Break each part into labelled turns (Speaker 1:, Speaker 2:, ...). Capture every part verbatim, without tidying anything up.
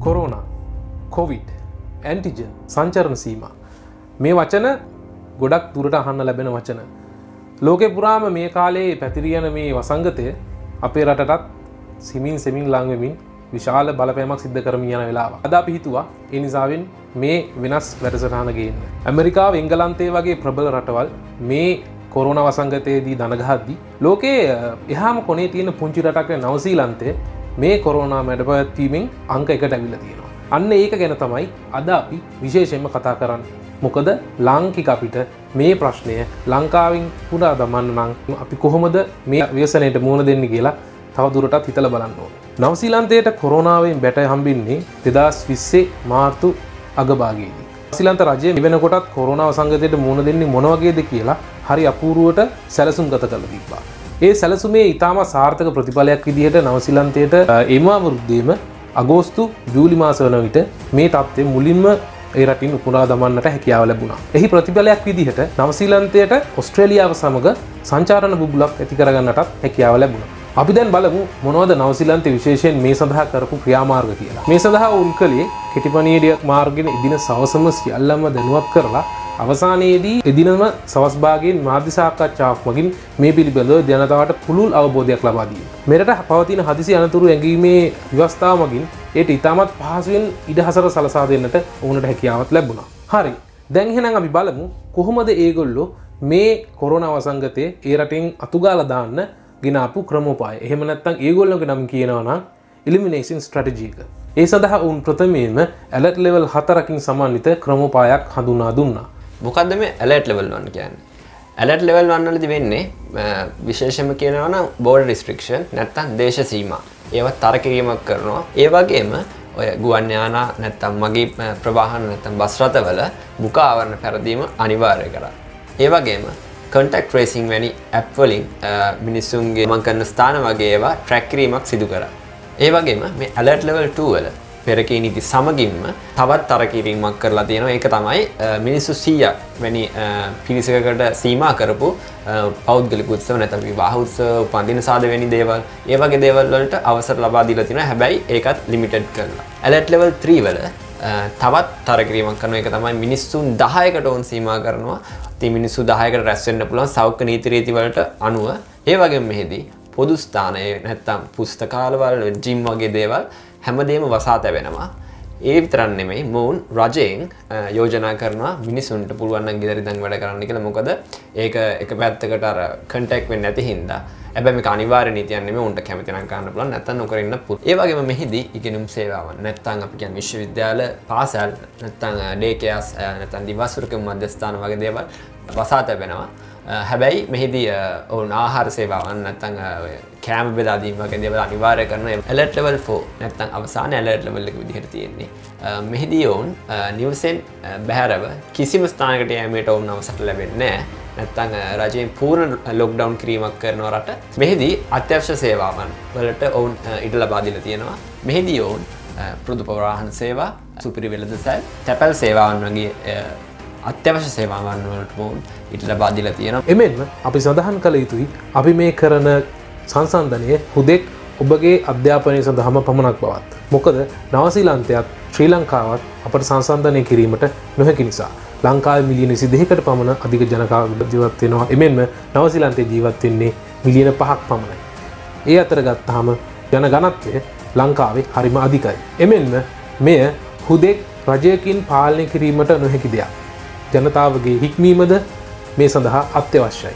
Speaker 1: Corona, Covid, antigen, සංචරණ සීමා මේ වචන ගොඩක් දුරට අහන්න ලැබෙන වචන. ලෝකෙ පුරාම මේ කාලේ පැතිරී යන මේ වසංගතය අපේ රටටත් සිමින් සෙමින් ලං වෙමින් විශාල බලපෑමක් සිද්ධ කරමින් යන වෙලාව. අද අපි හිතුවා ඒ නිසාවෙන් මේ වෙනස් වැඩසටහන ගේන්න. ඇමරිකාව, එංගලන්තය වගේ ප්‍රබල රටවල් මේ කොරෝනා වසංගතයේදී දන ගහද්දී ලෝකයේ එහාම කොනේ තියෙන පුංචි රටක් නවසීලන්තය මේ කොරෝනා මැඩපැවැත්වීමෙන් අංක එකට ඇවිල්ලා තියෙනවා. අන්න ඒක ගැන තමයි අද අපි විශේෂයෙන්ම කතා කරන්නේ. මොකද ලාංකික අපිට මේ ප්‍රශ්නය ලංකාවෙන් පුරා දමන්න නම් අපි කොහොමද මේ ව්‍යසනයට මුහුණ දෙන්නේ කියලා තව දුරටත් හිතලා බලන්න ඕනේ. නවසීලන්තයට කොරෝනාවෙන් බැට හම්බෙන්නේ දෙදාස් විස්සේ මාර්තු අගභාගයේදී. නවසීලන්ත රජය මෙවන කොටත් කොරෝනා වසංගතයට මුහුණ දෙන්නේ මොන වගේද කියලා හරි අපූර්වවට සැලසුම් ගත කරලා තිබ්බා. ඒ සැලසුමේ ඉතාම සාර්ථක ප්‍රතිඵලයක් විදිහට නවසීලන්තයට එම අවුරුද්දේම අගෝස්තු ජූලි මාස වන විට මේ තත්ත්වය මුලින්ම ඒ රටින් උපුරා දමන්නට හැකියාව ලැබුණා. එහි ප්‍රතිඵලයක් විදිහට නවසීලන්තයට ඕස්ට්‍රේලියාව සමග සංචාරණ බුබුලක් ඇති කරගන්නටත් හැකියාව ලැබුණා. අපි දැන් බලමු මොනවද නවසීලන්තයේ විශේෂයෙන් මේ සඳහා කරපු ක්‍රියාමාර්ග කියලා. මේ සඳහා උන් කලේ කෙටිපණියඩියක් මාර්ගෙන් එදින සවසම සියල්ලම දැනුවත් කරලා අවසානයේදී එදිනම සවස් භාගයෙන් මාධ්‍ය සාකච්ඡාවක් මගින් මේ පිළිබඳව ජනතාවට පුළුල් අවබෝධයක් ලබා දීම. මෙරට පවතින හදිසි අනතුරු ඇඟීමේ ව්‍යවස්ථාව මගින් ඒට ඉතාමත් පහසුවෙන් ඉඩහසර සලසා දෙන්නට ඔවුනට හැකියාවක් ලැබුණා. හරි. දැන් එහෙනම් අපි බලමු කොහොමද ඒගොල්ලෝ මේ කොරෝනා වසංගතයේ ඒ රටින් අතුගාලා දාන්න ගෙනාපු ක්‍රමෝපාය. එහෙම නැත්නම් ඒගොල්ලෝගේ නම් කියනවා නම් elimination strategy එක. ඒ සඳහා උන් ප්‍රථමයෙන්ම alert level හතරකින් සමන්විත ක්‍රමෝපායක් හඳුනා දුන්නා.
Speaker 2: මොකද්ද මේ alert level one කියන්නේ? alert level one වලදී වෙන්නේ විශේෂයෙන්ම කියනවා නම් border restriction නැත්නම් දේශ සීමා. ඒවත් තර කිරීමක් කරනවා. ඒ වගේම ඔය ගුවන් යානා නැත්නම් මගී ප්‍රවාහන නැත්නම් බස් රථවල මුඛ ආවරණ පැරදීම අනිවාර්ය කරා. ඒ වගේම contact tracing වැනි app වලින් මිනිසුන්ගේ මං කරන ස්ථාන වගේ ඒවා track කිරීමක් සිදු කරා. ඒ වගේම මේ alert level two වල පෙරකී නීති සමගින්ම තවත් තර කිරීමක් කරලා තියෙනවා. ඒක තමයි මිනිස්සු සීයක් වැනි පිරිසකට සීමා කරපු පෞද්ගලික උත්සව නැත්නම් විවාහ උත්සව, උපන්දින සාද වැනි දේවල්, ඒ වගේ දේවල් වලට අවසර ලබා දීලා තියෙනවා. හැබැයි ඒකත් limited කරලා. alert level three වල තවත් තර කිරීමක් කරනවා. ඒක තමයි මිනිස්සුන් දහයකට වුන් සීමා කරනවා. ඉතින් මිනිස්සු දහයකට රැස් වෙන්න පුළුවන් සෞඛ්‍ය නීති රීති වලට අනුව. ඒ වගේම මෙහිදී පොදු ස්ථානයේ නැත්නම් පුස්තකාලවල, ජිම් වගේ දේවල් හැමදේම වසා තැවෙනවා. ඒ විතරක් නෙමෙයි මොවුන් රජයෙන් යෝජනා කරනවා මිනිසුන්ට පුළුවන් නම් ගෙදර ඉඳන් වැඩ කරන්න කියලා. මොකද ඒක එක පැත්තකට අර කන්ටැක්ට් වෙන්නේ නැති හින්දා. හැබැයි මේක අනිවාර්ය නීතියක් නෙමෙයි. උන්ට කැමති නම් කරන්න පුළුවන්, නැත්නම් නොකර ඉන්න පුළුවන්. ඒ වගේම මෙහිදී ඉගෙනුම් සේවාවන් නැත්නම් අපි කියන්නේ විශ්වවිද්‍යාල, පාසල් නැත්නම් ඩේ කෙයාස් නැත්නම් දිවසුරුක මධ්‍යස්ථාන වගේ දේවල් වසා තැවෙනවා. හැබැයි මෙහිදී ඔවුන් ආහාර සේවාවන් නැත්නම් කෑම බෙදා දීම වගේ දේවල් අනිවාර්ය කරන alert level four නැත්නම් අවසාන alert level එක විදිහට තියෙන්නේ. මෙහිදී ඔවුන් නිවසෙන් බැහැරව කිසිම ස්ථානයකට යෑමට ඔවුන් අවසර ලැබෙන්නේ නැහැ. නැත්නම් රජයෙන් පූර්ණ ලොක්ඩවුන් කිරීමක් කරන රට. මෙහිදී අත්‍යවශ්‍ය සේවාවන් වලට ඔවුන් ඉඩ ලබා දීලා තියෙනවා. මෙහිදී ඔවුන් පොදු ප්‍රවාහන සේවා, සුපිරි වෙළඳසැල්, තැපැල් සේවාවන් වගේ අත්‍යවශ්‍ය සේවාවන් වලට වුන් ඉඩ ලබා දීලා තියෙනවා.
Speaker 1: එමෙන්ම අපි සඳහන් කළ යුතුයි අපි මේ කරන සංසන්දනය හුදෙක් ඔබගේ අධ්‍යාපනය සඳහාම පමණක් බවත්. මොකද නවසීලන්තයත් ශ්‍රී ලංකාවත් අපට සංසන්දනය කිරීමට නොහැකි නිසා. ලංකාවේ මිලියන විසි දෙකකට පමණ අධික ජනකාවක් ජීවත් වෙනවා. එමෙන්ම නවසීලන්තයේ ජීවත් වෙන්නේ මිලියන පහක් පමණයි. ඒ අතර ගත්තාම ජන ගණත්වය ලංකාවේ හරිම අධිකයි. එමෙන්ම මෙය හුදෙක් රජයකින් පාලනය කිරීමට නොහැකි දෙයක්. ජනතාවගේ හික්මීමද මේ සඳහා අත්‍යවශ්‍යයි.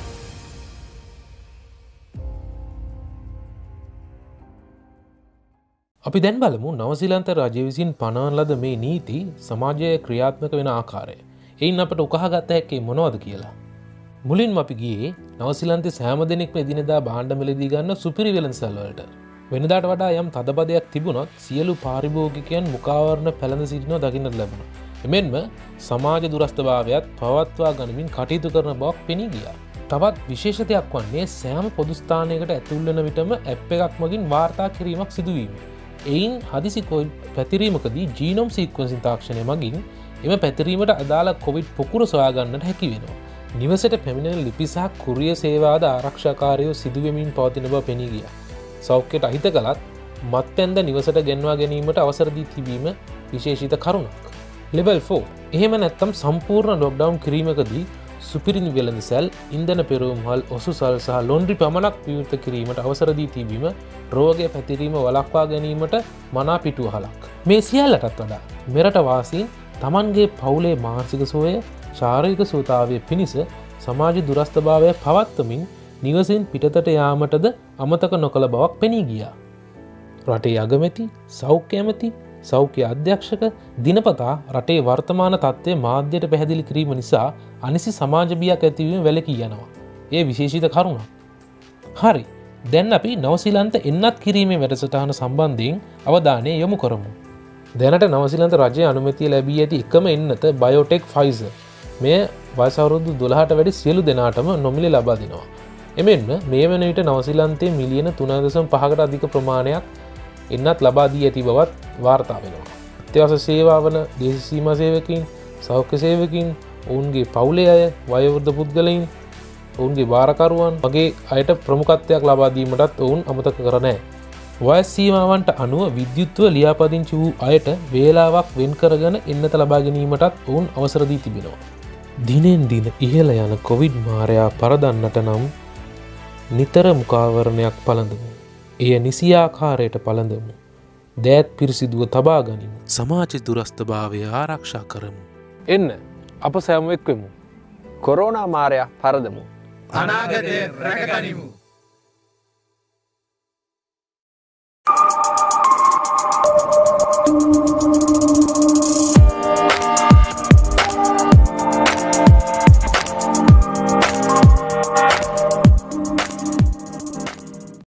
Speaker 1: අපි දැන් බලමු නවසීලන්ත රජය විසින් පනවන ලද මේ නීති සමාජයේ ක්‍රියාත්මක වෙන ආකාරය. එයින් අපට උකහා ගත හැක්කේ මොනවද කියලා. මුලින්ම අපි ගියේ නවසීලන්තයේ සෑම දෙනෙක්ම එදිනෙදා භාණ්ඩ මිලදී ගන්න සුපිරි වෙළඳසැල් වලට. වෙනදාට වඩා යම් තදබදයක් තිබුණොත් සියලු පාරිභෝගිකයන් මුඛාවරණ පැළඳ සිටිනවා දකින්නට ලැබුණා. එමෙන්ම සමාජ දුරස්ථභාවයත් පවත්වා ගනිමින් කටයුතු කරන බවක් පෙනී ගියා. තවත් විශේෂ දෙයක් වන්නේ සෑම පොදු ස්ථානයකට ඇතුල් වෙන විටම ඇප් එකක් මගින් වාර්තා කිරීමක් සිදුවීම. එයින් හදිසි කොවිඩ් පැතිරීමකදී ජීනෝම් සීක්වන්සින් තාක්ෂණය මගින් එම පැතිරීමට අදාළ කොවිඩ් පොකුර සොයා ගන්නට හැකි වෙනවා. නිවසට පැමිණෙන ලිපි සහ කුරිය සේවාද ආරක්ෂාකාරයෝ සිදුවෙමින් පවතින බව පෙනී ගියා. සෞඛ්‍යයට අහිත කළත් මත්පැන්ද නිවසට ගෙන්වා ගැනීමට අවසර දී තිබීම විශේෂිත කරුණක්. Level four. එහෙම නැත්නම් සම්පූර්ණ ලොක්ඩවුන් කිරීමකදී සුපිරිනි වෙළඳ සැල්, ඉන්ධන පෙරවුම්හල්, ඔසුසල් සහ ලොන්ඩ්‍රි පමණක් විවෘත කිරීමට අවසර දී තිබීම රෝගය පැතිරීම වළක්වා ගැනීමට මනා පිටුවහලක්. මේ සියල්ලටත් වඩා මෙරට වාසීන් තමන්ගේ පවුලේ මානසික සුවය, ශාරීරික සුවතාවය පිණිස සමාජ දුරස්ථභාවය පවත්වමින් නිවසින් පිටතට යාමටද අමතක නොකළ බවක් පෙනී ගියා. රටේ අගමැති, සෞඛ්‍ය ඇමති, සෞඛ්‍ය අධ්‍යක්ෂක දිනපතා රටේ වර්තමාන තත්ත්වය මාධ්‍යයට පැහැදිලි කිරීම නිසා අනිසි සමාජ බියක් ඇතිවීම වැළකී යනවා. ඒ විශේෂිත කරුණක්. හරි. දැන් අපි නවසීලන්ත එන්නත් කිරීමේ වැඩසටහන සම්බන්ධයෙන් අවධානය යොමු කරමු. දැනට නවසීලන්ත රජයේ අනුමැතිය ලැබී ඇති එකම එන්නත බයෝටෙක් ෆයිසර්. මෙය වයස අවුරුදු දොළහට වැඩි සියලු දෙනාටම නොමිලේ ලබා දෙනවා. එමෙන්න මේ වන විට නවසීලන්තයේ මිලියන තුන දශම පහකට අධික ප්‍රමාණයක් එන්නත් ලබා දී ඇති බවත් වාර්තා වෙනවා. අත්‍යවශ්‍ය සේවා වන දේශ සීමා සේවකයින්, සෞඛ්‍ය සේවකයින්, ඔවුන්ගේ පවුලේ අය, වයෝවෘද්ධ පුද්ගලයින්, ඔවුන්ගේ භාරකරුවන් වගේ අයට ප්‍රමුඛත්වයක් ලබා දීමටත් ඔවුන් අමතක කර නැහැ. වයස් සීමාවන්ට අනුව විද්‍යුත්ව ලියාපදිංචි වූ අයට වේලාවක් වෙන් කරගෙන එන්නත ලබා ගැනීමටත් ඔවුන් අවසර දී තිබෙනවා. දිනෙන් දින ඉහළ යන කොවිඩ් මාරයා පරදන්නට නම් නිතර මුඛාවරණයක් පළඳමු. එය නිසියාකාරයට පළඳමු. දෑත් පිරිසිදුව තබා ගනිමු. සමාජ දුරස්ථභාවය ආරක්ෂා කරමු. එන්න අප සැම එක්වෙමු.
Speaker 2: කොරෝනා මාරයා පරදමු.
Speaker 3: අනාගතය රැකගනිමු.